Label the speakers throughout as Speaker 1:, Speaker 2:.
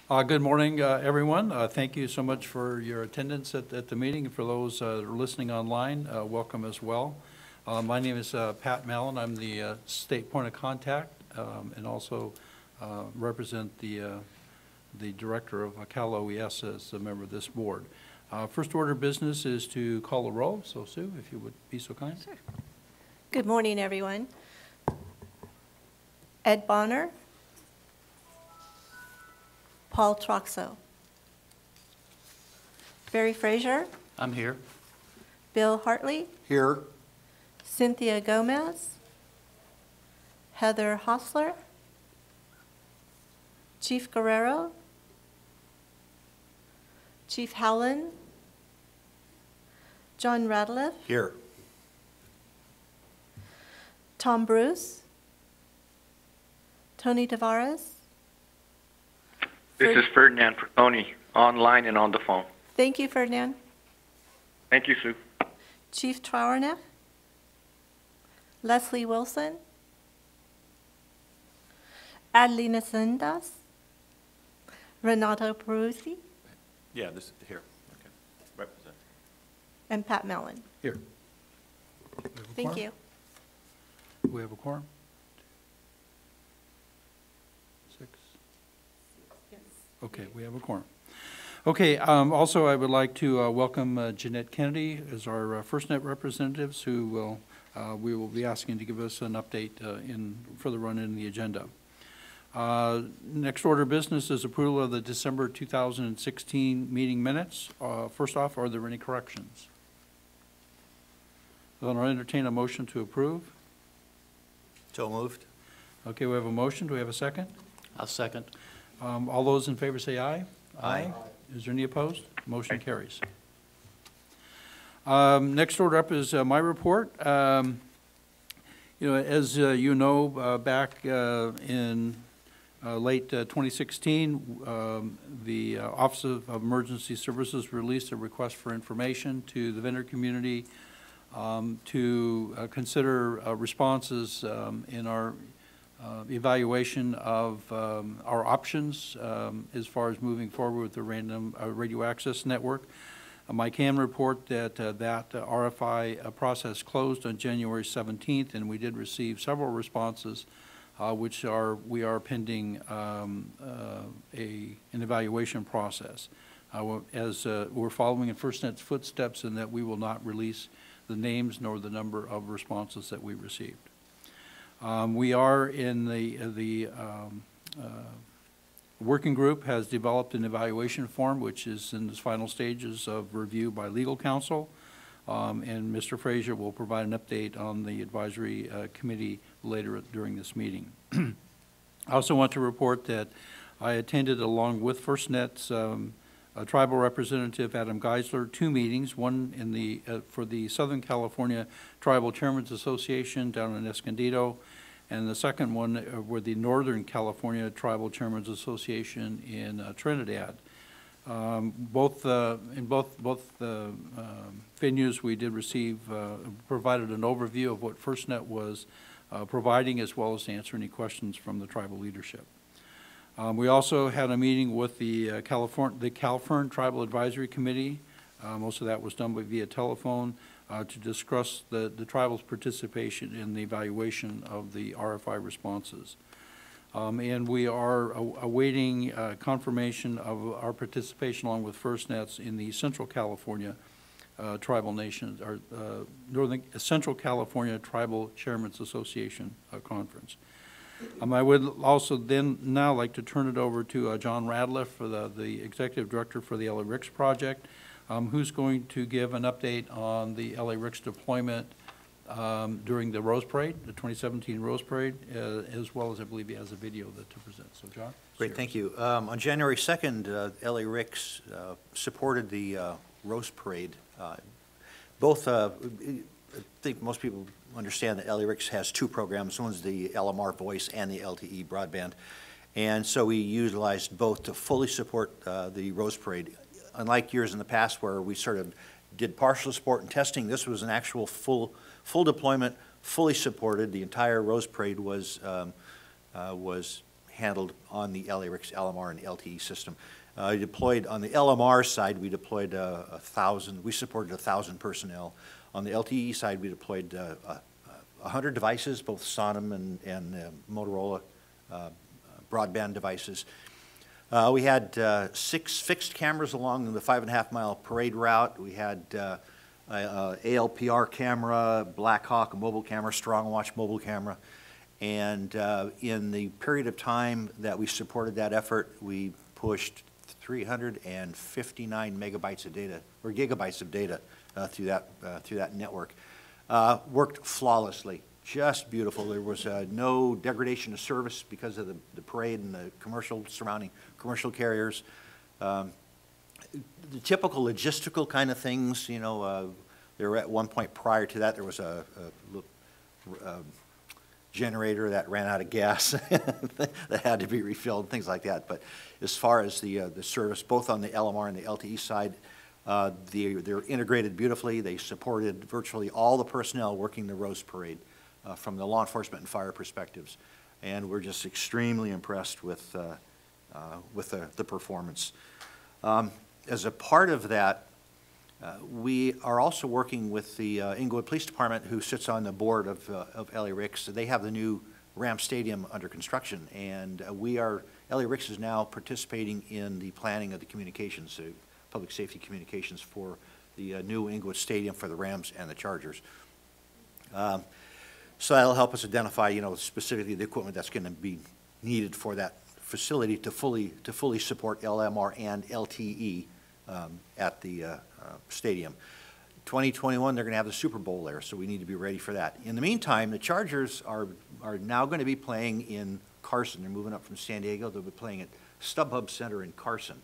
Speaker 1: Good morning, everyone. Thank you so much for your attendance at the meeting. For those that are listening online, welcome as well. My name is Pat Mallon. I'm the state point of contact and also represent the director of Cal OES as a member of this board. First order of business is to call the roll. So, Sue, if you would be so kind.
Speaker 2: Sure. Good morning, everyone. Ed Bonner. Paul Troxo. Barry Frazier.
Speaker 3: I'm here.
Speaker 2: Bill Hartley.
Speaker 4: Here.
Speaker 2: Cynthia Gomez. Heather Hostler. Chief Guerrero. Chief Howland. John Radcliffe.
Speaker 4: Here.
Speaker 2: Tom Bruce. Tony Tavares.
Speaker 5: This is Ferdinand Perconi, online and on the phone.
Speaker 2: Thank you, Ferdinand.
Speaker 5: Thank you, Sue.
Speaker 2: Chief Trowerneck. Leslie Wilson. Adelina Sendas. Renato Peruzzi.
Speaker 3: Yeah, this is here. Okay. Represent.
Speaker 2: And Pat Mellon.
Speaker 1: Here.
Speaker 2: Thank you.
Speaker 1: Do we have a quorum? 6. Okay, we have a quorum. Okay, also I would like to welcome Jeanette Kennedy as our FirstNet representatives who we will be asking to give us an update for the run in the agenda. Next order of business is approval of the December 2016 meeting minutes. First off, are there any corrections? Then I'll entertain a motion to approve.
Speaker 4: So moved.
Speaker 1: Okay, we have a motion. Do we have a second?
Speaker 3: I'll second.
Speaker 1: All those in favor say aye.
Speaker 4: Aye.
Speaker 1: Is there any opposed? Motion carries. Next order up is my report. As you know, back in late 2016, the Office of Emergency Services released a request for information to the vendor community to consider responses in our evaluation of our options as far as moving forward with the random radio access network. I can report that that RFI process closed on January 17th, and we did receive several responses, which we are pending an evaluation process. As we're following in FirstNet's footsteps in that we will not release the names nor the number of responses that we received. We are in the working group has developed an evaluation form which is in the final stages of review by legal counsel, and Mr. Frazier will provide an update on the advisory committee later during this meeting. I also want to report that I attended along with FirstNet's tribal representative Adam Geisler 2 meetings, one in the for the Southern California Tribal Chairmen's Association down in Escondido, and the second one were the Northern California Tribal Chairmen's Association in Trinidad. In both venues, we did receive provided an overview of what FirstNet was providing, as well as to answer any questions from the tribal leadership. We also had a meeting with the CalFRN Tribal Advisory Committee. Most of that was done via telephone to discuss the tribal's participation in the evaluation of the RFI responses. And we are awaiting confirmation of our participation along with FirstNet's in the Central California Tribal Nations, or Central California Tribal Chairmen's Association Conference. I would also now like to turn it over to John Radcliffe, for the Executive Director for the LA RICS project, who's going to give an update on the LA RICS deployment during the Rose Parade, the 2017 Rose Parade, as well as I believe he has a video to present. So, John?
Speaker 4: Great, thank you. On January 2nd, LA RICS supported the Rose Parade. I think most people understand that LA RICS has 2 programs. One's the LMR Voice and the LTE Broadband. And so we utilized both to fully support the Rose Parade. Unlike years in the past where we sort of did partial support and testing, this was an actual full deployment, fully supported. The entire Rose Parade was handled on the LA-RICS, LMR, and LTE system. Deployed on the LMR side, we deployed 1,000. We supported 1,000 personnel. On the LTE side, we deployed 100 devices, both Sonim and Motorola broadband devices. We had 6 fixed cameras along the 5.5-mile parade route. We had ALPR camera, Blackhawk mobile camera, Strongwatch mobile camera. And in the period of time that we supported that effort, we pushed 359 megabytes of data, or gigabytes of data through that network. Worked flawlessly, just beautiful. There was no degradation of service because of the parade and the surrounding commercial carriers. The typical logistical kind of things, you know, there were at one point prior to that, there was a generator that ran out of gas that had to be refilled, things like that. But as far as the service, both on the LMR and the LTE side, they're integrated beautifully. They supported virtually all the personnel working the Rose Parade from the law enforcement and fire perspectives. And we're just extremely impressed with the performance. As a part of that, we are also working with the Inglewood Police Department, who sits on the board of LA-RICS. They have the new Ram Stadium under construction, and LA-RICS is now participating in the planning of the communications, public safety communications for the new Inglewood Stadium for the Rams and the Chargers. So that'll help us identify, you know, specifically the equipment that's going to be needed for that facility to fully support LMR and LTE at the stadium. 2021, they're going to have the Super Bowl there, so we need to be ready for that. In the meantime, the Chargers are now going to be playing in Carson. They're moving up from San Diego. They'll be playing at StubHub Center in Carson.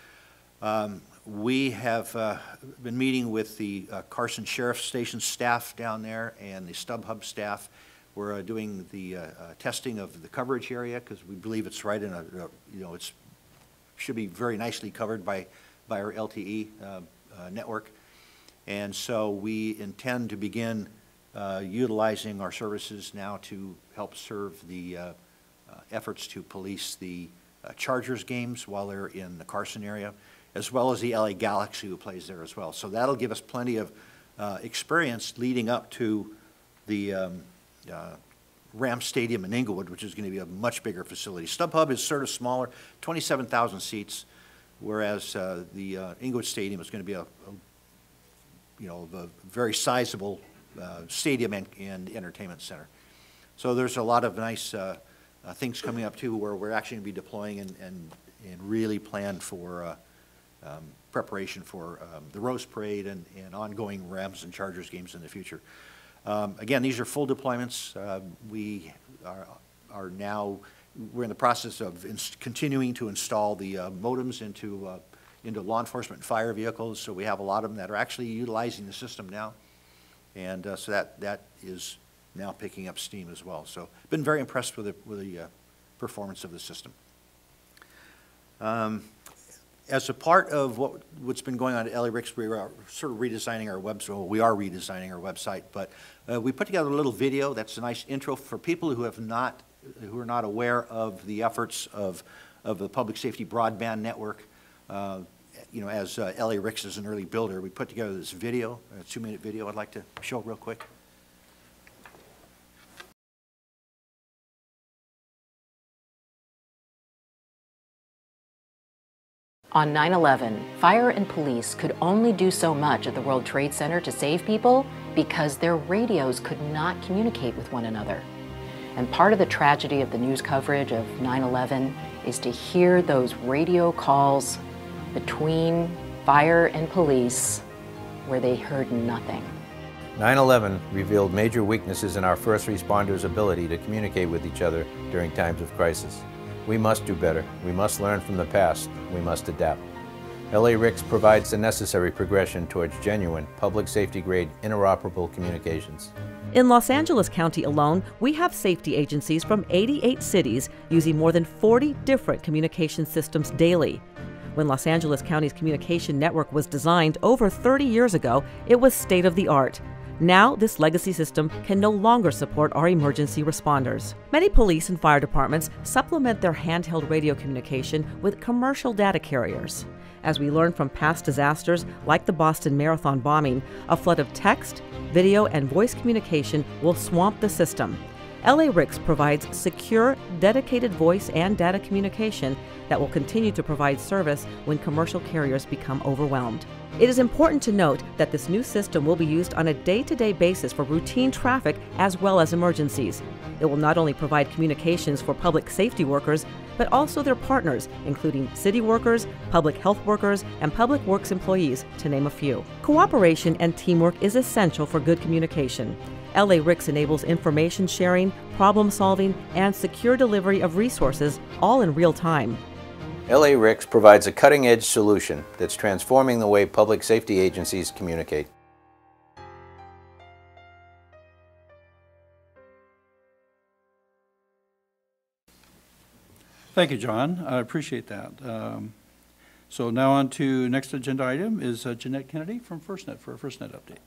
Speaker 4: We have been meeting with the Carson Sheriff Station staff down there and the StubHub staff. We're doing the testing of the coverage area because we believe it's right in you know, it should be very nicely covered by our LTE network. And so we intend to begin utilizing our services now to help serve the efforts to police the Chargers games while they're in the Carson area, as well as the LA Galaxy, who plays there as well. So that'll give us plenty of experience leading up to the Ram Stadium in Inglewood, which is going to be a much bigger facility. StubHub is sort of smaller, 27,000 seats, whereas the Inglewood Stadium is going to be a very sizable stadium and entertainment center. So there's a lot of nice things coming up too, where we're actually going to be deploying and really plan for preparation for the Rose Parade and ongoing Rams and Chargers games in the future. Again, these are full deployments. We are now, we're in the process of continuing to install the modems into law enforcement and fire vehicles. So we have a lot of them that are actually utilizing the system now. And so that is now picking up steam as well. So been very impressed with the performance of the system. As a part of what's been going on at LA-RICS, we are sort of redesigning our website. Well, we are redesigning our website, but we put together a little video that's a nice intro for people who are not aware of the efforts of the Public Safety Broadband Network. You know, as LA-RICS is an early builder, we put together this video, a 2-minute video I'd like to show real quick.
Speaker 6: On 9/11, fire and police could only do so much at the World Trade Center to save people because their radios could not communicate with one another. And part of the tragedy of the news coverage of 9/11 is to hear those radio calls between fire and police where they heard nothing.
Speaker 7: 9/11 revealed major weaknesses in our first responders' ability to communicate with each other during times of crisis. We must do better. We must learn from the past. We must adapt. LA-RICS provides the necessary progression towards genuine, public safety-grade, interoperable communications.
Speaker 8: In Los Angeles County alone, we have safety agencies from 88 cities using more than 40 different communication systems daily. When Los Angeles County's communication network was designed over 30 years ago, it was state-of-the-art. Now, this legacy system can no longer support our emergency responders. Many police and fire departments supplement their handheld radio communication with commercial data carriers. As we learned from past disasters like the Boston Marathon bombing, a flood of text, video, and voice communication will swamp the system. LA-RICS provides secure, dedicated voice and data communication that will continue to provide service when commercial carriers become overwhelmed. It is important to note that this new system will be used on a day-to-day basis for routine traffic as well as emergencies. It will not only provide communications for public safety workers, but also their partners, including city workers, public health workers, and public works employees, to name a few. Cooperation and teamwork is essential for good communication. LA-RICS enables information sharing, problem solving, and secure delivery of resources, all in real time.
Speaker 7: LA-RICS provides a cutting-edge solution that's transforming the way public safety agencies communicate.
Speaker 1: Thank you, John. I appreciate that. So now on to next agenda item is Jeanette Kennedy from FirstNet for a FirstNet update.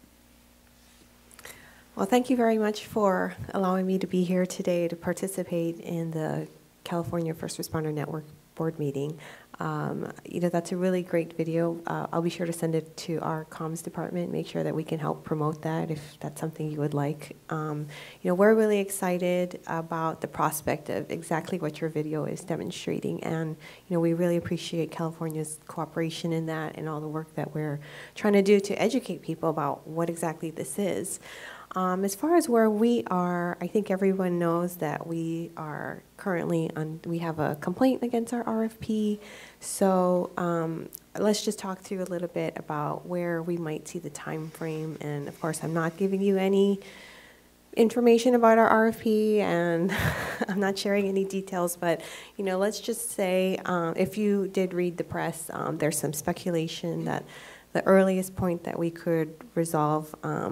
Speaker 9: Well, thank you very much for allowing me to be here today to participate in the California First Responder Network board meeting. That's a really great video. I'll be sure to send it to our comms department, make sure that we can help promote that if that's something you would like. We're really excited about the prospect of exactly what your video is demonstrating, and we really appreciate California's cooperation in that and all the work that we're trying to do to educate people about what exactly this is. As far as where we are, I think everyone knows that we are currently we have a complaint against our RFP. So let's just talk through a little bit about where we might see the time frame. And of course, I'm not giving you any information about our RFP, and I'm not sharing any details, but let's just say if you did read the press, there's some speculation that the earliest point that we could resolve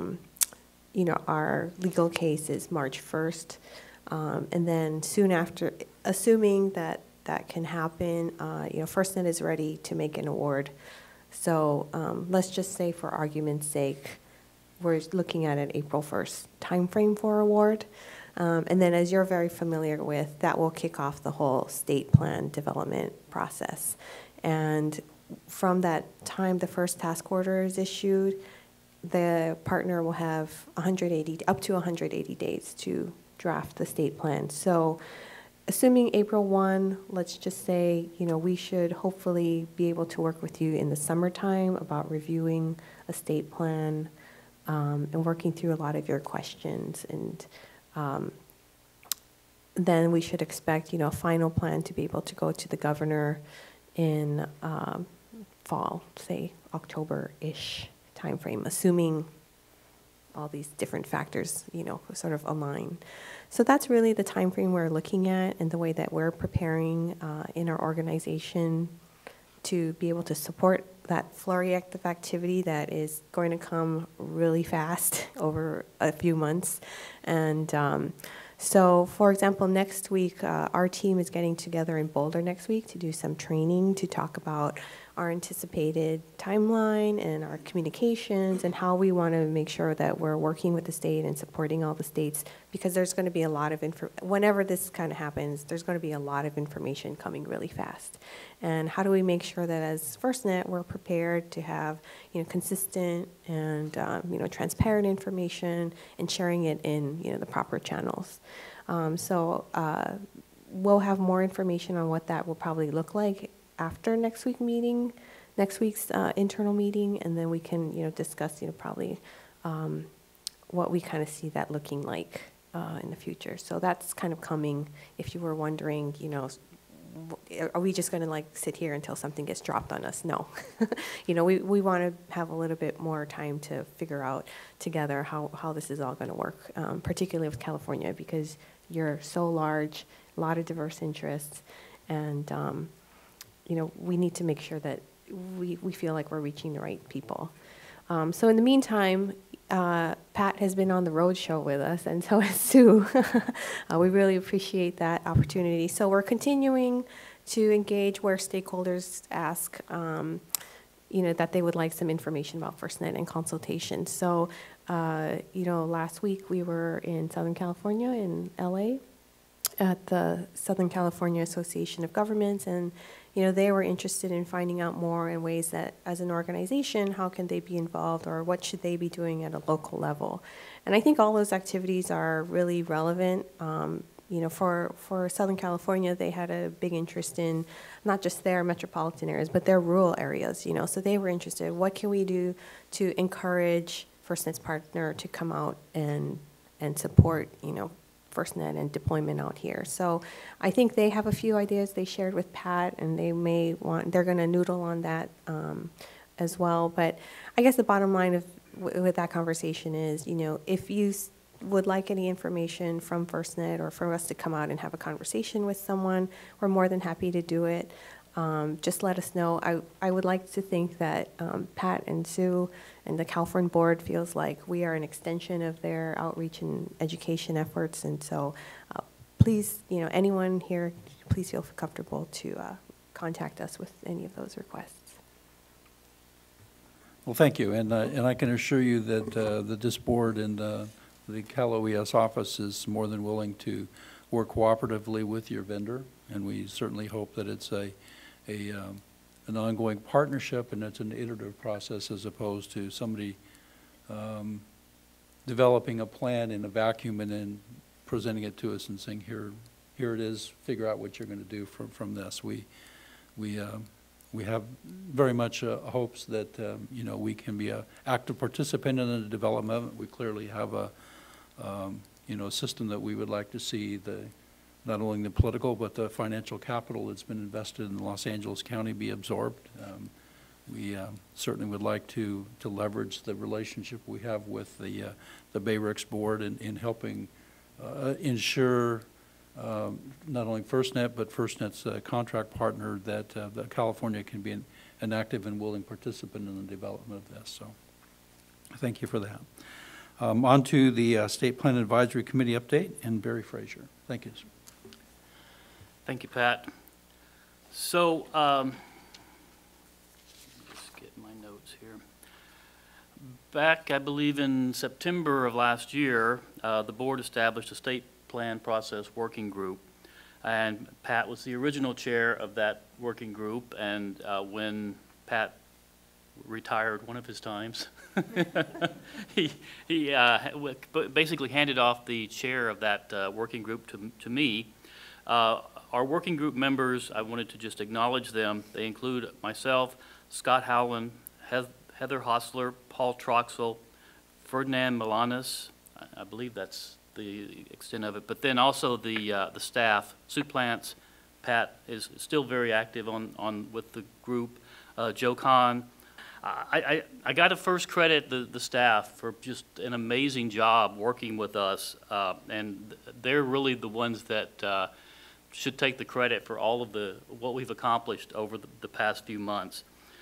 Speaker 9: our legal case is March 1st. And then soon after, assuming that that can happen, FirstNet is ready to make an award. So let's just say, for argument's sake, we're looking at an April 1st timeframe for award. And then, as you're very familiar with, that will kick off the whole state plan development process. And from that time the first task order is issued, the partner will have up to 180 days to draft the state plan. So assuming April 1, let's just say, we should hopefully be able to work with you in the summertime about reviewing a state plan and working through a lot of your questions. And then we should expect, a final plan to be able to go to the governor in fall, say October-ish timeframe, assuming all these different factors, sort of align. So that's really the timeframe we're looking at, and the way that we're preparing in our organization to be able to support that flurry of activity that is going to come really fast over a few months. And so, for example, next week, our team is getting together in Boulder next week to do some training to talk about our anticipated timeline and our communications and how we want to make sure that we're working with the state and supporting all the states, because there's going to be a lot of whenever this kind of happens, there's going to be a lot of information coming really fast. And how do we make sure that as FirstNet we're prepared to have consistent and transparent information and sharing it in the proper channels. So we'll have more information on what that will probably look like after next week's internal meeting, and then we can discuss probably what we kind of see that looking like in the future. So that's kind of coming. If you were wondering, are we just going to sit here until something gets dropped on us? No. We want to have a little bit more time to figure out together how this is all going to work, particularly with California, because you're so large, a lot of diverse interests, and we need to make sure that we feel like we're reaching the right people. So in the meantime, Pat has been on the road show with us, and so has Sue. We really appreciate that opportunity. So we're continuing to engage where stakeholders ask, that they would like some information about FirstNet and consultation. So, last week we were in Southern California, in LA, at the Southern California Association of Governments, and they were interested in finding out more in ways that, as an organization, how can they be involved, or what should they be doing at a local level. And I think all those activities are really relevant. For Southern California, they had a big interest in not just their metropolitan areas, but their rural areas, so they were interested. What can we do to encourage FirstNet's partner to come out and support, FirstNet and deployment out here? So I think they have a few ideas they shared with Pat, and they're going to noodle on that as well. But I guess the bottom line with that conversation is, if you would like any information from FirstNet, or for us to come out and have a conversation with someone, we're more than happy to do it. Just let us know. I would like to think that Pat and Sue and the CalFRN board feels like we are an extension of their outreach and education efforts. And so please, anyone here, please feel comfortable to contact us with any of those requests.
Speaker 1: Well, thank you. And I can assure you that this board and the Cal OES office is more than willing to work cooperatively with your vendor, and we certainly hope that it's an ongoing partnership and it's an iterative process, as opposed to somebody developing a plan in a vacuum and then presenting it to us and saying, here it is, figure out what you're going to do from this. We have very much hopes that we can be an active participant in the development. We clearly have a system that we would like to see, not only the political but the financial capital that's been invested in Los Angeles County be absorbed. We certainly would like to leverage the relationship we have with the BayRICS board in helping ensure not only FirstNet but FirstNet's contract partner that California can be an active and willing participant in the development of this. So thank you for that. On to the State Plan Advisory Committee update, and Barry Frazier. Thank you, sir.
Speaker 3: Thank you, Pat. So, let's get my notes here. Back, I believe, in September of last year, the board established a state plan process working group, and Pat was the original chair of that working group. And when Pat retired one of his times, he basically handed off the chair of that working group to me. Our working group members, I wanted to just acknowledge them. They include myself, Scott Howland, Heather Hostler, Paul Troxel, Ferdinand Milanes, I believe that's the extent of it, but then also the staff, Sue Plants. Pat is still very active with the group, Joe Kahn. I got to first credit the staff for just an amazing job working with us, and they're really the ones that should take the credit for all of what we've accomplished over the past few months.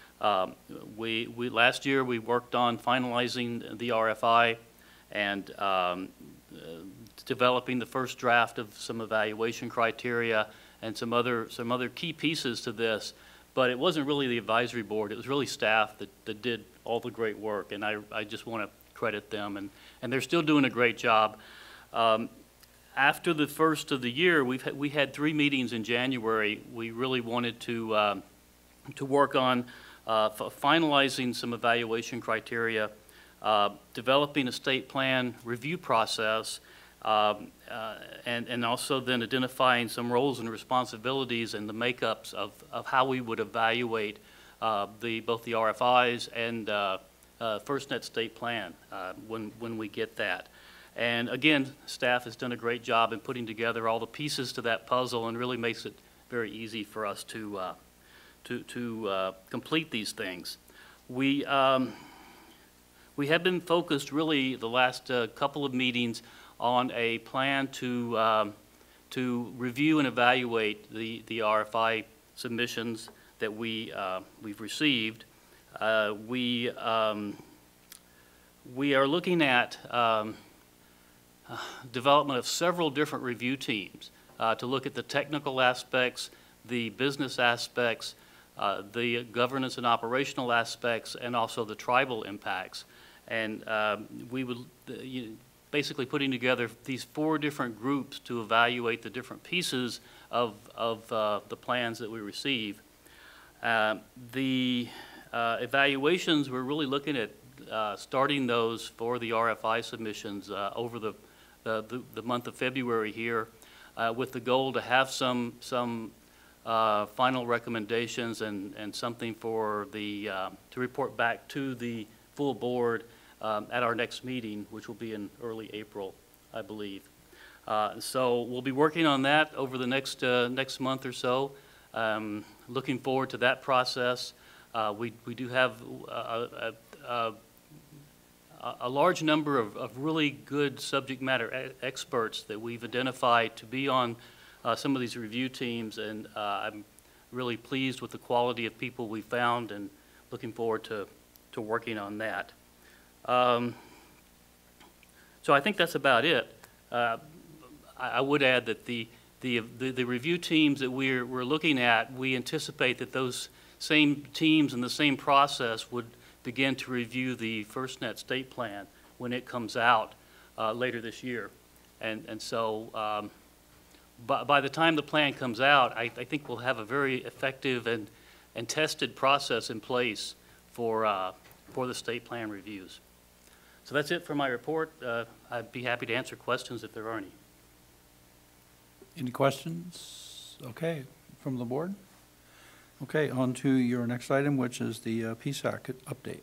Speaker 3: Last year we worked on finalizing the RFI and developing the first draft of some evaluation criteria and some other key pieces to this. But it wasn't really the advisory board, it was really staff that did all the great work, and I just want to credit them, and they're still doing a great job. After the first of the year, we had 3 meetings in January. We really wanted to work on finalizing some evaluation criteria, developing a state plan review process, and also then identifying some roles and responsibilities and the makeups of how we would evaluate both the RFIs and FirstNet state plan when we get that. And again, staff has done a great job in putting together all the pieces to that puzzle, and really makes it very easy for us to complete these things. We have been focused really the last couple of meetings on a plan to review and evaluate the RFI submissions that we've received. We are looking at development of several different review teams to look at the technical aspects, the business aspects, the governance and operational aspects, and also the tribal impacts. And we would basically putting together these 4 different groups to evaluate the different pieces of the plans that we receive. The evaluations, we're really looking at starting those for the RFI submissions over the month of February here, with the goal to have some final recommendations and something for the to report back to the full board at our next meeting, which will be in early April, I believe. So we'll be working on that over the next month or so. Looking forward to that process. We do have a large number of really good subject matter experts that we've identified to be on some of these review teams, and I'm really pleased with the quality of people we found and looking forward to working on that. So I think that's about it. I would add that the review teams that we're looking at, we anticipate that those same teams and the same process would begin to review the FirstNet state plan when it comes out later this year. And so by the time the plan comes out, I think we'll have a very effective and tested process in place for the state plan reviews. So that's it for my report. I'd be happy to answer questions if there are any.
Speaker 1: Any questions? Okay, from the board? Okay, on to your next item, which is the PSAC update.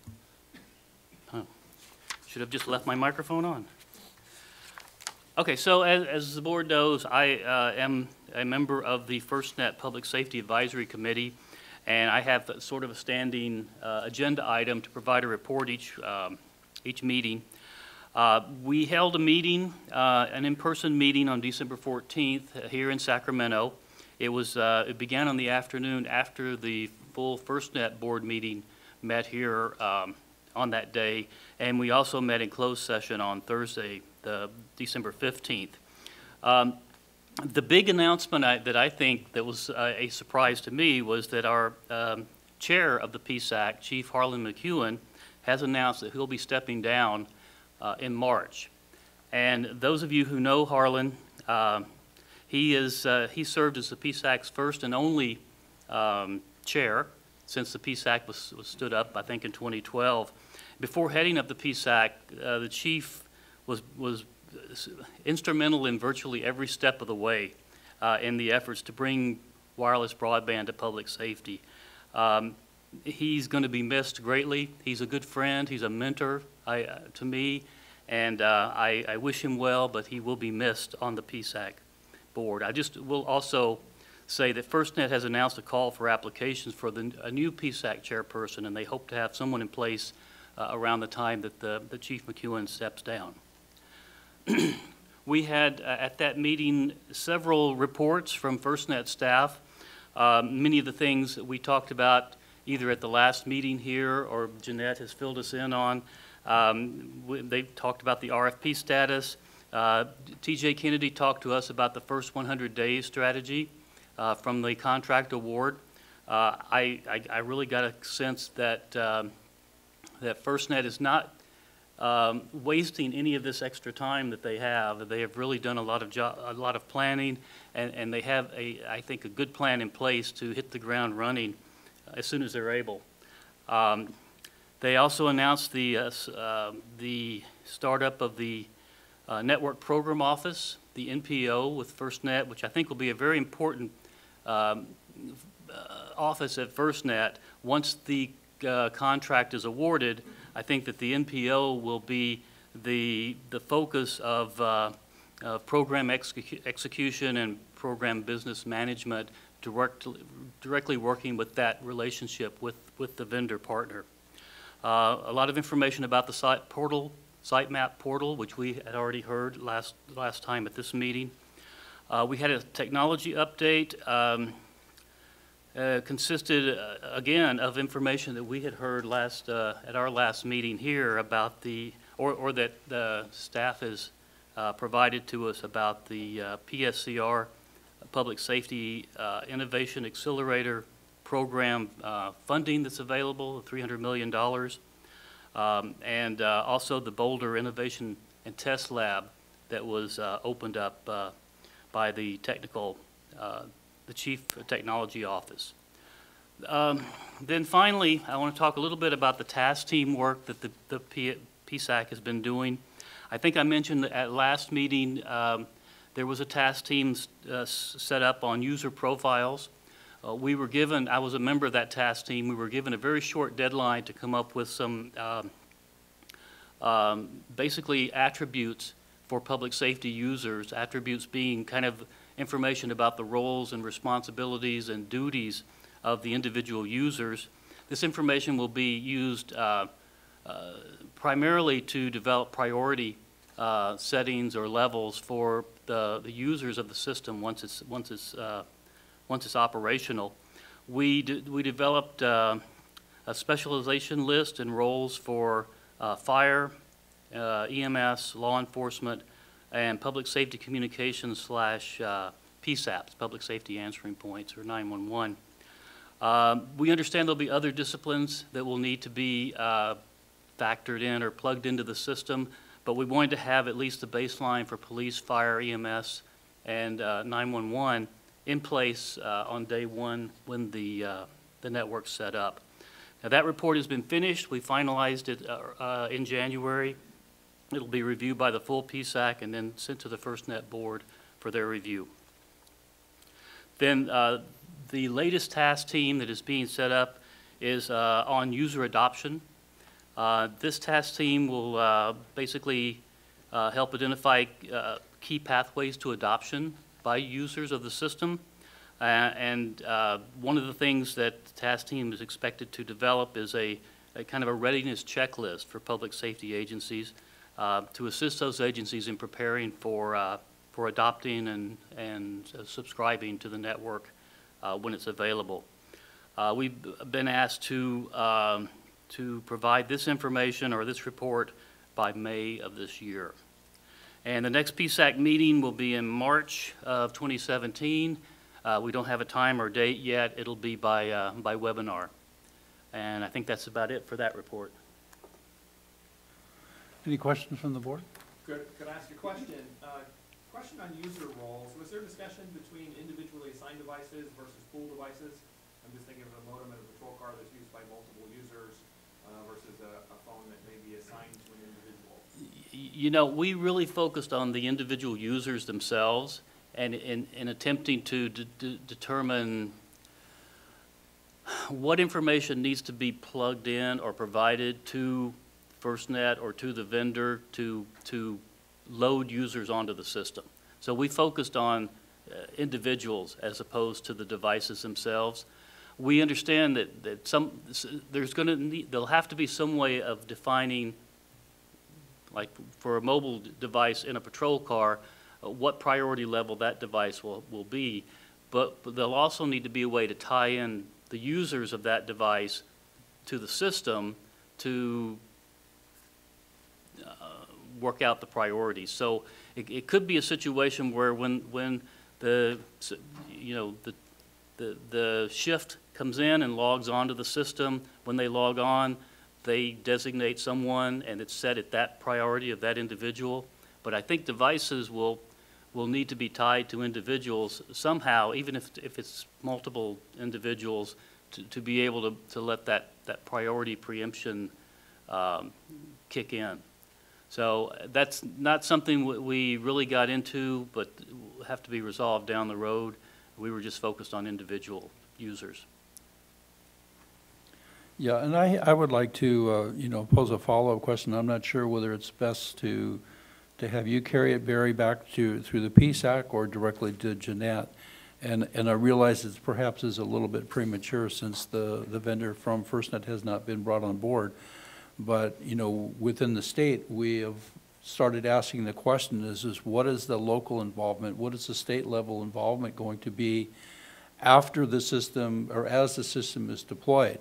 Speaker 3: Should have just left my microphone on. Okay, so as the board knows, I am a member of the FirstNet Public Safety Advisory Committee, and I have sort of a standing agenda item to provide a report each meeting. We held a meeting, an in-person meeting on December 14th here in Sacramento. It began on the afternoon after the full FirstNet board meeting met here on that day, and we also met in closed session on Thursday, December 15th. The big announcement that I think that was a surprise to me was that our chair of the PSAC, Chief Harlan McEwen, has announced that he'll be stepping down in March. And those of you who know Harlan, he served as the PSAC's first and only chair since the PSAC was stood up, I think, in 2012. Before heading up the PSAC, the chief was instrumental in virtually every step of the way in the efforts to bring wireless broadband to public safety. He's going to be missed greatly. He's a good friend. He's a mentor to me, and I wish him well, but he will be missed on the PSAC board. I just will also say that FirstNet has announced a call for applications for a new PSAC chairperson, and they hope to have someone in place around the time that the Chief McEwen steps down. We had at that meeting several reports from FirstNet staff. Many of the things that we talked about either at the last meeting here or Jeanette has filled us in on. They talked about the RFP status. TJ Kennedy talked to us about the first 100 days strategy from the contract award. I really got a sense that that FirstNet is not wasting any of this extra time that they have. They have really done a lot of planning, and they have I think a good plan in place to hit the ground running as soon as they're able. They also announced the startup of the Network Program Office, the NPO with FirstNet, which I think will be a very important office at FirstNet. Once the contract is awarded, I think that the NPO will be the focus of program execution and program business management, directly working with that relationship with the vendor partner. A lot of information about the sitemap portal, which we had already heard last time at this meeting. We had a technology update. Consisted again of information that we had heard at our last meeting here about or that the staff has provided to us about the PSCR Public Safety Innovation Accelerator program funding that's available, $300 million, and also the Boulder Innovation and Test Lab that was opened up by the Chief Technology Office. Then finally, I want to talk a little bit about the task team work that the PSAC has been doing. I think I mentioned at last meeting there was a task team set up on user profiles. We were given, I was a member of that task team, we were given a very short deadline to come up with some basically attributes for public safety users, attributes being kind of information about the roles and responsibilities and duties of the individual users. This information will be used primarily to develop priority settings or levels for the users of the system once it's operational. We developed a specialization list and roles for fire, EMS, law enforcement, and public safety communications / PSAPs, public safety answering points, or 911. We understand there'll be other disciplines that will need to be factored in or plugged into the system, but we wanted to have at least the baseline for police, fire, EMS, and 911 in place on day one when the network's set up. Now that report has been finished. We finalized it in January. It'll be reviewed by the full PSAC and then sent to the FirstNet board for their review. Then the latest task team that is being set up is on user adoption. This task team will basically help identify key pathways to adoption by users of the system. And one of the things that the task team is expected to develop is a kind of a readiness checklist for public safety agencies to assist those agencies in preparing for adopting and subscribing to the network when it's available. We've been asked to provide this information or this report by May of this year. And the next PSAC meeting will be in March of 2017. We don't have a time or date yet. It'll be by webinar. And I think that's about it for that report.
Speaker 1: Any questions from the board?
Speaker 10: Could I ask a question? Question on user roles. Was there discussion between individually assigned devices versus pool devices? I'm just thinking of a modem in a patrol car that's used by multiple users versus a phone that may be assigned to an individual.
Speaker 3: You know, we really focused on the individual users themselves and in attempting to determine what information needs to be plugged in or provided to FirstNet or to the vendor to load users onto the system. So we focused on individuals as opposed to the devices themselves. We understand that there'll have to be some way of defining, like for a mobile device in a patrol car, what priority level that device will be. But there'll also need to be a way to tie in the users of that device to the system to work out the priorities. So it could be a situation where when the shift comes in and logs onto the system, when they log on, they designate someone and it's set at that priority of that individual. But I think devices will need to be tied to individuals somehow, even if it's multiple individuals, to be able to let that priority preemption kick in. So that's not something we really got into, but will have to be resolved down the road. We were just focused on individual users.
Speaker 1: Yeah, and I would like to, pose a follow-up question. I'm not sure whether it's best to have you carry it, Barry, back through the PSAC or directly to Jeanette. And I realize it perhaps is a little bit premature since the vendor from FirstNet has not been brought on board. But, within the state, we have started asking the question is what is the local involvement? What is the state level involvement going to be after the system or as the system is deployed?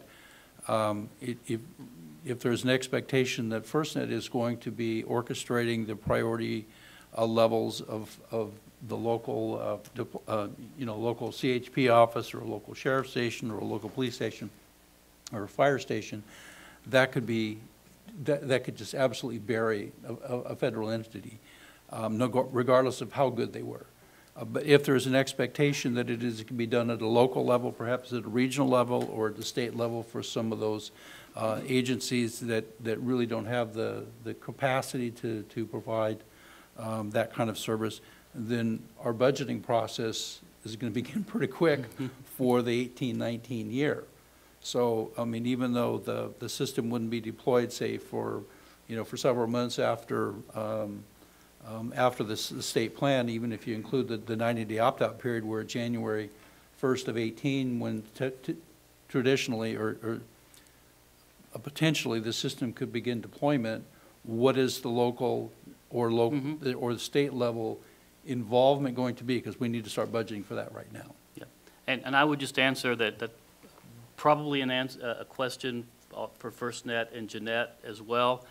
Speaker 1: If there's an expectation that FirstNet is going to be orchestrating the priority levels of the local, local CHP office or a local sheriff station or a local police station or a fire station, that could be, that could just absolutely bury a federal entity, regardless of how good they were. But if there's an expectation that it can be done at a local level, perhaps at a regional level or at the state level for some of those agencies that really don't have the capacity to provide that kind of service, then our budgeting process is going to begin pretty quick for the 18-19 year. So, I mean, even though the system wouldn't be deployed, say, for several months after the state plan, even if you include the 90-day opt-out period, we're at January 1st of 18, when traditionally or potentially the system could begin deployment. What is the local or the state level involvement going to be? Because we need to start budgeting for that right now.
Speaker 3: Yeah, and I would just answer that probably a question for FirstNet and Jeanette as well.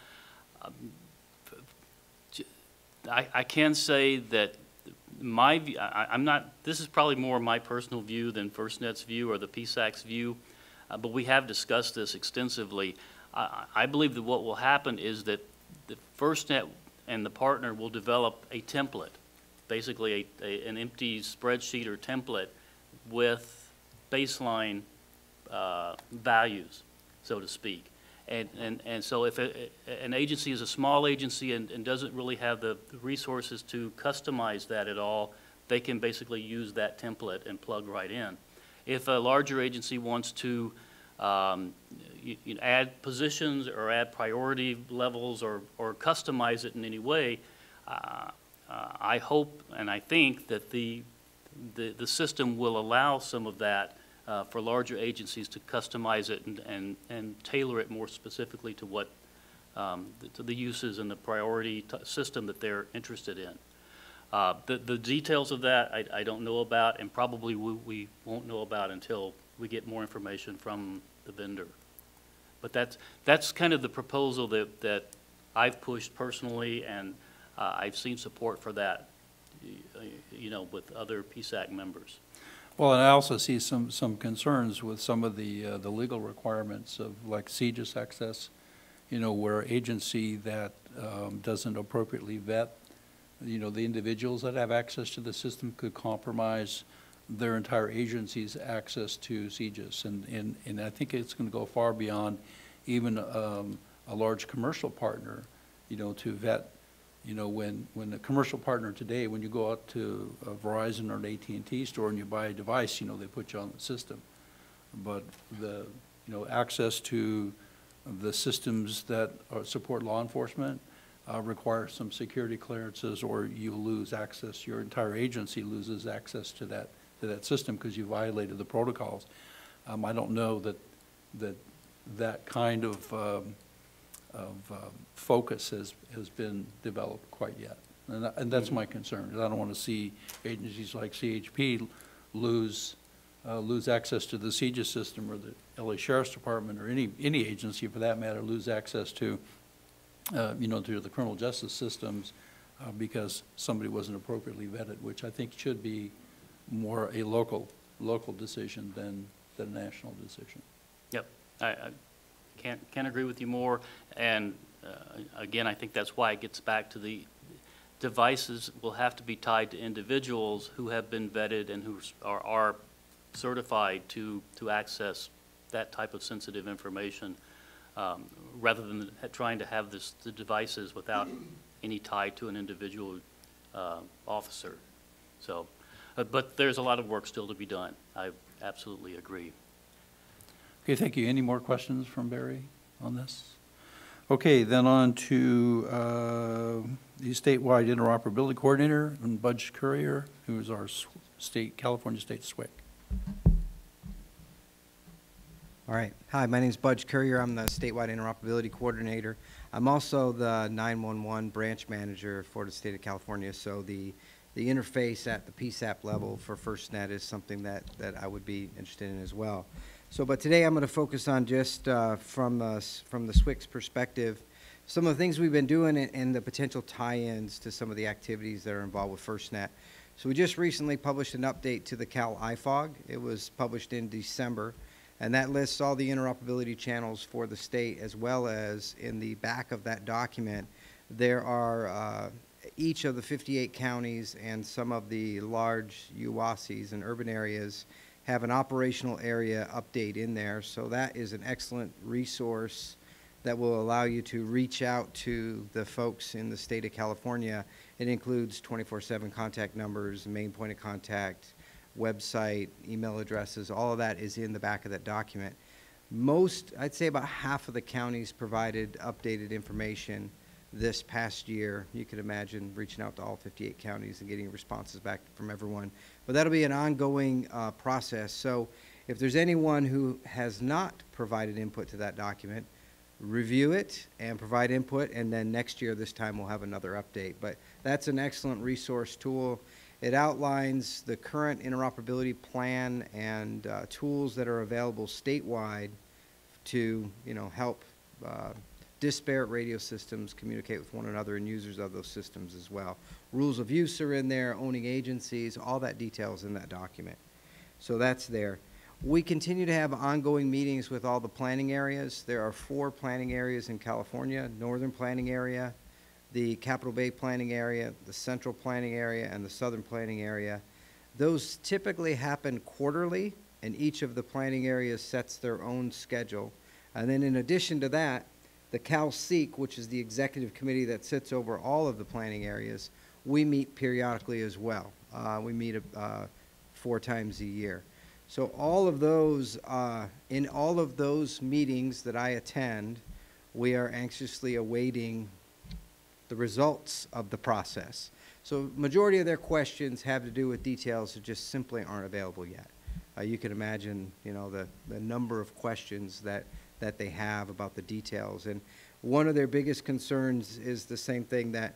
Speaker 3: I can say that my view, I'm not, this is probably more my personal view than FirstNet's view or the PSAC's view, but we have discussed this extensively. I believe that what will happen is that the FirstNet and the partner will develop a template, basically an empty spreadsheet or template with baseline values, so to speak. And so if an agency is a small agency and doesn't really have the resources to customize that at all, they can basically use that template and plug right in. If a larger agency wants to add positions or add priority levels or customize it in any way, I hope and I think that the system will allow some of that for larger agencies to customize it and tailor it more specifically to what to the uses and the priority system that they're interested in. The details of that I don't know about, and probably we won't know about until we get more information from the vendor. But that's kind of the proposal that I've pushed personally, and I've seen support for that, with other PSAC members.
Speaker 1: Well, and I also see some concerns with some of the legal requirements of like CJIS access, where an agency that doesn't appropriately vet, the individuals that have access to the system could compromise their entire agency's access to CJIS. And I think it's going to go far beyond even a large commercial partner, to vet. When a commercial partner today, when you go out to a Verizon or an AT&T store and you buy a device, they put you on the system. But the, access to the systems that support law enforcement require some security clearances, or you lose access, your entire agency loses access to that system because you violated the protocols. I don't know that kind of focus has been developed quite yet, and that's my concern. I don't want to see agencies like CHP lose access to the CJIS system, or the LA Sheriff's Department, or any agency for that matter lose access to to the criminal justice systems because somebody wasn't appropriately vetted, which I think should be more a local decision than a national decision.
Speaker 3: Yep, I can't agree with you more. And again, I think that's why it gets back to the devices will have to be tied to individuals who have been vetted and who are certified to access that type of sensitive information, rather than trying to have the devices without any tie to an individual officer. So, but there's a lot of work still to be done. I absolutely agree.
Speaker 1: Okay, thank you. Any more questions from Barry on this? Okay, then on to the statewide interoperability coordinator, and Budge Courier, who is our California State SWIC.
Speaker 11: All right. Hi, my name is Budge Courier. I'm the statewide interoperability coordinator. I'm also the 911 branch manager for the state of California. So the interface at the PSAP level for FirstNet is something that I would be interested in as well. So, but today I'm going to focus on just from the SWIC's perspective, some of the things we've been doing and the potential tie-ins to some of the activities that are involved with FirstNet. So we just recently published an update to the Cal IFOG. It was published in December, and that lists all the interoperability channels for the state, as well as in the back of that document, there are each of the 58 counties and some of the large UWASIs and urban areas have an operational area update in there. So that is an excellent resource that will allow you to reach out to the folks in the state of California. It includes 24/7 contact numbers, main point of contact, website, email addresses, all of that is in the back of that document. I'd say about half of the counties provided updated information this past year. You could imagine reaching out to all 58 counties and getting responses back from everyone. But that'll be an ongoing process. So if there's anyone who has not provided input to that document, review it and provide input, and then next year this time we'll have another update. But that's an excellent resource tool. It outlines the current interoperability plan and tools that are available statewide to help disparate radio systems communicate with one another and users of those systems as well. Rules of use are in there, owning agencies, all that details in that document. So that's there. We continue to have ongoing meetings with all the planning areas. There are 4 planning areas in California: Northern Planning Area, the Capital Bay Planning Area, the Central Planning Area, and the Southern Planning Area. Those typically happen quarterly, and each of the planning areas sets their own schedule. And then in addition to that, the CalSEEC, which is the executive committee that sits over all of the planning areas, we meet periodically as well. We meet 4 times a year. So all of those, in all of those meetings that I attend, we are anxiously awaiting the results of the process. So majority of their questions have to do with details that just simply aren't available yet. You can imagine, the number of questions that they have about the details. And one of their biggest concerns is the same thing that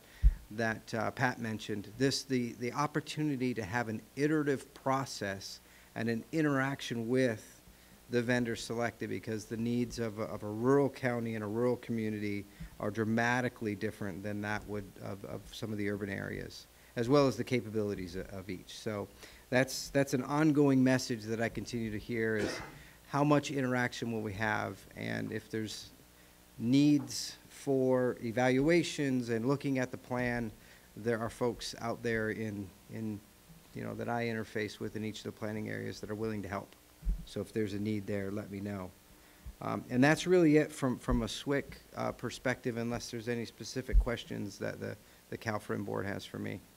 Speaker 11: Pat mentioned, the opportunity to have an iterative process and an interaction with the vendor selected, because the needs of a rural county and a rural community are dramatically different than that would of some of the urban areas, as well as the capabilities of each. So that's an ongoing message that I continue to hear, is how much interaction will we have, and if there's needs for evaluations and looking at the plan, there are folks out there in that I interface with in each of the planning areas that are willing to help. So if there's a need there, let me know. And that's really it from a SWIC perspective, unless there's any specific questions that the CalFRN board has for me.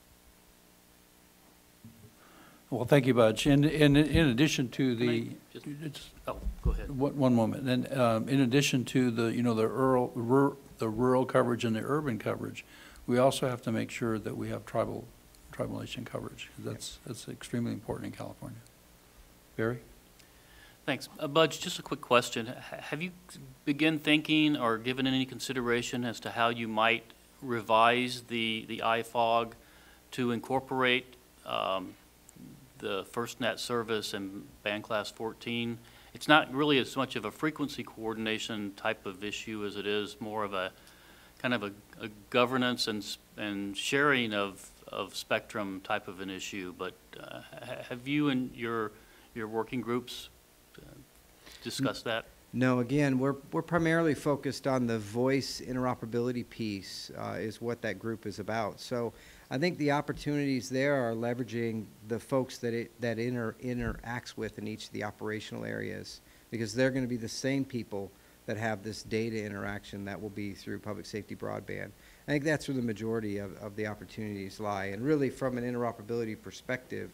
Speaker 1: Well, thank you, Budge. And in addition to the,
Speaker 3: go ahead.
Speaker 1: One moment. And in addition to the the rural coverage and the urban coverage, we also have to make sure that we have tribal nation coverage. That's extremely important in California. Barry?
Speaker 3: Thanks. Budge, just a quick question. Have you begun thinking or given any consideration as to how you might revise the IFOG to incorporate the FirstNet service and band class 14? It's not really as much of a frequency coordination type of issue as it is more of a kind of a governance and sharing of spectrum type of an issue. But have you and your working groups discussed that?
Speaker 11: No, again, we're primarily focused on the voice interoperability piece is what that group is about. So I think the opportunities there are leveraging the folks that interacts with in each of the operational areas, because they're going to be the same people that have this data interaction that will be through public safety broadband. I think that's where the majority of the opportunities lie. And really, from an interoperability perspective,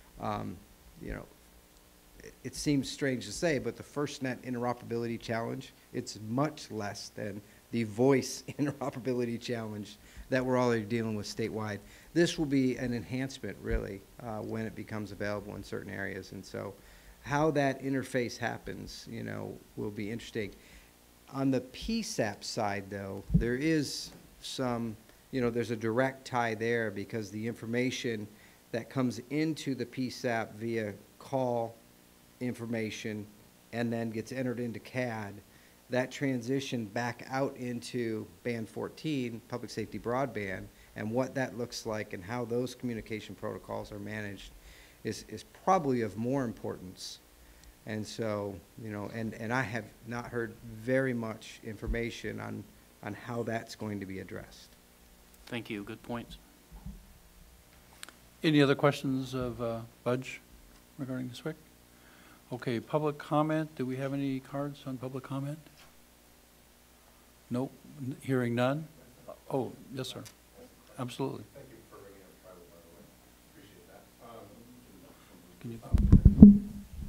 Speaker 11: it seems strange to say, but the FirstNet interoperability challenge, it's much less than the voice interoperability challenge that we're already dealing with statewide. This will be an enhancement, really, when it becomes available in certain areas. And so how that interface happens, will be interesting. On the PSAP side, though, there is some, there's a direct tie there, because the information that comes into the PSAP via call information and then gets entered into CAD, that transition back out into band 14, public safety broadband, and what that looks like and how those communication protocols are managed is probably of more importance. And so, you know, and I have not heard very much information on how that's going to be addressed.
Speaker 3: Thank you. Good points.
Speaker 1: Any other questions of Budge regarding the SWIC? Okay, public comment. Do we have any cards on public comment? Nope. Hearing none? Oh, yes, sir. Absolutely.
Speaker 12: Thank you for bringing up tribal, by the way. Appreciate that.
Speaker 1: Can you?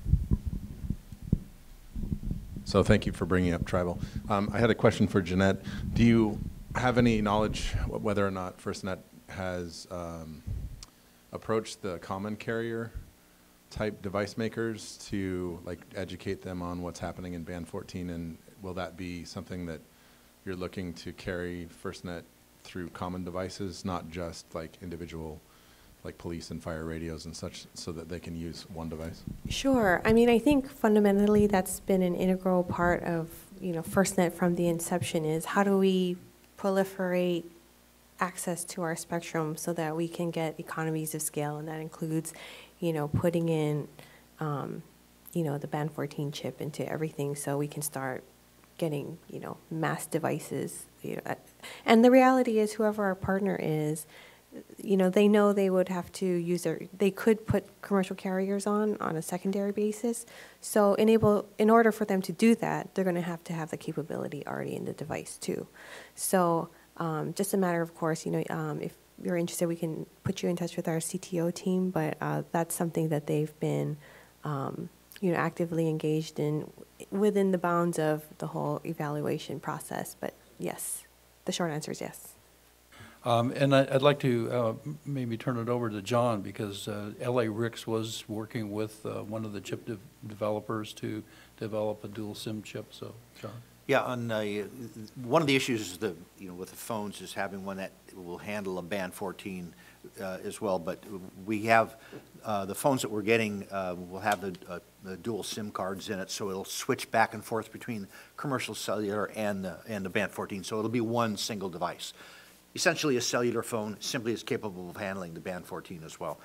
Speaker 12: So thank you for bringing up tribal. I had a question for Jeanette. Do you have any knowledge whether or not FirstNet has approached the common carrier type device makers to like educate them on what's happening in band 14, and will that be something that you're looking to carry FirstNet through common devices, not just like individual like police and fire radios and such, so that they can use one device?
Speaker 9: Sure. I mean, I think fundamentally that's been an integral part of, you know, FirstNet from the inception is how do we proliferate access to our spectrum so that we can get economies of scale, and that includes, you know, putting in, you know, the band 14 chip into everything so we can start getting, you know, mass devices. You know, and the reality is whoever our partner is, you know they would have to use they could put commercial carriers on a secondary basis. So in order for them to do that, they're going to have the capability already in the device too. So just a matter of course, you know, if you're interested, we can put you in touch with our CTO team, but that's something that they've been, you know, actively engaged in within the bounds of the whole evaluation process. But yes, the short answer is yes.
Speaker 1: And I'd like to maybe turn it over to John, because LA RICS was working with one of the chip developers to develop a dual SIM chip. So, John.
Speaker 4: Yeah, on one of the issues is with the phones is having one that will handle a band 14 as well. But we have the phones that we're getting will have the dual SIM cards in it, so it'll switch back and forth between commercial cellular and the band 14. So it'll be one single device. Essentially, a cellular phone simply is capable of handling the band 14 as well.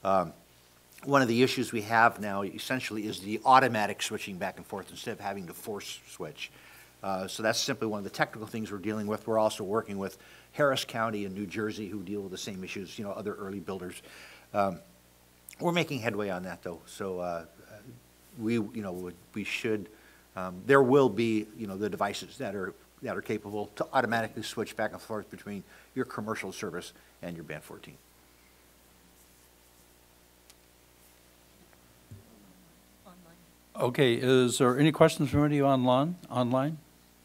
Speaker 4: One of the issues we have now essentially is the automatic switching back and forth instead of having to force switch. So that's simply one of the technical things we're dealing with. We're also working with Harris County in New Jersey, who deal with the same issues, you know, other early builders. We're making headway on that, though. So we should, there will be, you know, the devices that are capable to automatically switch back and forth between your commercial service and your band 14.
Speaker 1: Okay, is there any questions from any online?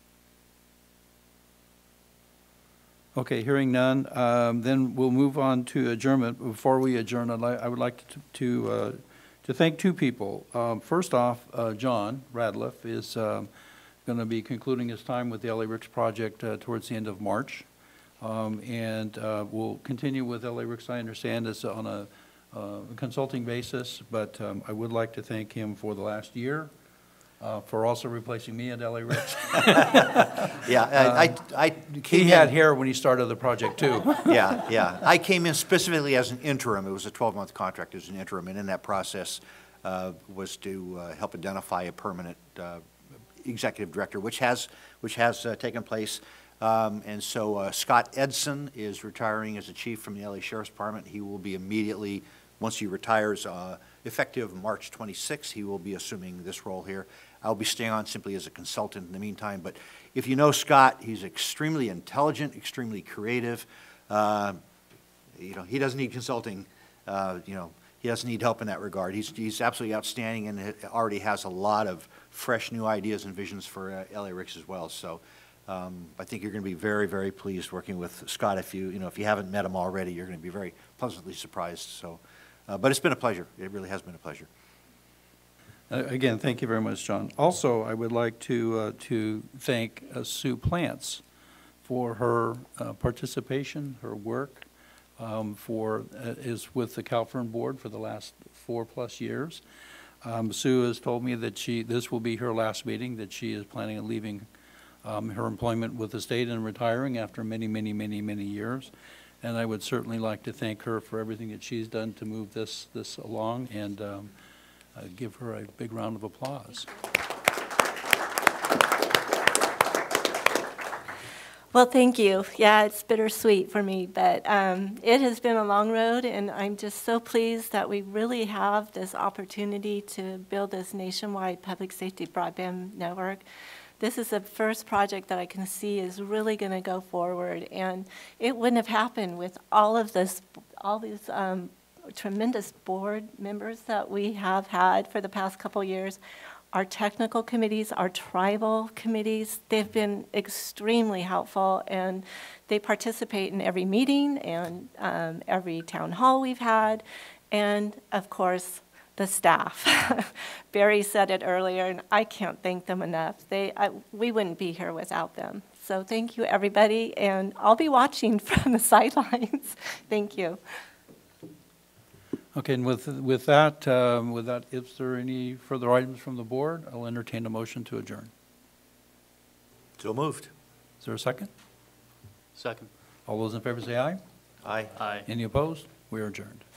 Speaker 1: Okay, hearing none, then we'll move on to adjournment. Before we adjourn, I would like to thank two people. First off, John Radliff is going to be concluding his time with the LA RICS project towards the end of March. And we'll continue with LA RICS, I understand, is on a consulting basis, but I would like to thank him for the last year, for also replacing me at LA RICS.
Speaker 4: Yeah, I came
Speaker 1: He had hair when he started the project, too.
Speaker 4: Yeah. I came in specifically as an interim. It was a 12-month contract as an interim, and in that process was to help identify a permanent executive director, which has taken place. And so Scott Edson is retiring as a chief from the LA Sheriff's Department. He will be immediately, once he retires, effective March 26th, he will be assuming this role here. I'll be staying on simply as a consultant in the meantime. But if you know Scott, he's extremely intelligent, extremely creative. You know, he doesn't need consulting. You know, he doesn't need help in that regard. He's absolutely outstanding, and already has a lot of fresh new ideas and visions for LA RICS as well. So I think you're going to be very, very pleased working with Scott. If you haven't met him already, you're going to be very pleasantly surprised. So, but it's been a pleasure. It really has been a pleasure.
Speaker 1: Again, thank you very much, John. Also, I would like to thank Sue Plants for her participation, her work, is with the CalFRN board for the last 4+ years. Sue has told me that this will be her last meeting, that she is planning on leaving her employment with the state and retiring after many, many, many, many years. And I would certainly like to thank her for everything that she's done to move this along, and give her a big round of applause.
Speaker 2: Well, thank you. Yeah, it's bittersweet for me, but it has been a long road, and I'm just so pleased that we really have this opportunity to build this nationwide public safety broadband network. This is the first project that I can see is really going to go forward, and it wouldn't have happened with all these tremendous board members that we have had for the past couple years. Our technical committees, our tribal committees, they've been extremely helpful, and they participate in every meeting and every town hall we've had, and of course, the staff. Barry said it earlier, and I can't thank them enough. We wouldn't be here without them. So thank you, everybody, and I'll be watching from the sidelines. Thank you.
Speaker 1: Okay, and with that, is there any further items from the board? I'll entertain a motion to adjourn.
Speaker 4: So moved.
Speaker 1: Is there a second?
Speaker 3: Second.
Speaker 1: All those in favor say aye.
Speaker 4: Aye.
Speaker 3: Aye.
Speaker 1: Any opposed? We are adjourned.